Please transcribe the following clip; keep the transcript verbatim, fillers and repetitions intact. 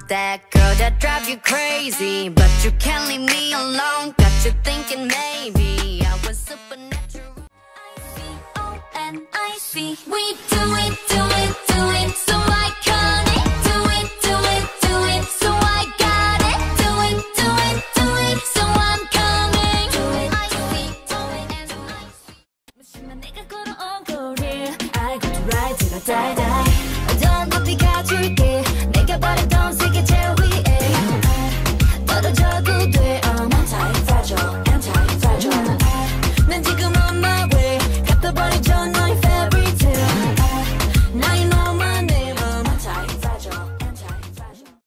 that girl that drives you crazy, but you can't leave me alone. Got you thinking maybe I was supernatural. I C O N I C. We do it, do it, do it, so iconic. Do it, do it, do it, so I got it. Do it, do it, do it, so I'm coming. Do it, I C O N I C. 무심한 내가 걸어온 거리 알고 또 right till I die, die.